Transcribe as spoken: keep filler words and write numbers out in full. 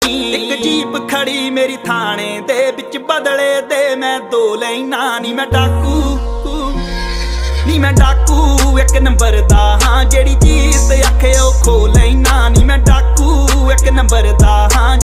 एक जीप खड़ी मेरी थाने दे बिच बदले दे मैं दो लैना नी मैं डाकू नी मैं डाकू एक नंबर दा हां जेड़ी चीज आखे ओ खो लैना नी मैं डाकू एक नंबर दा हां।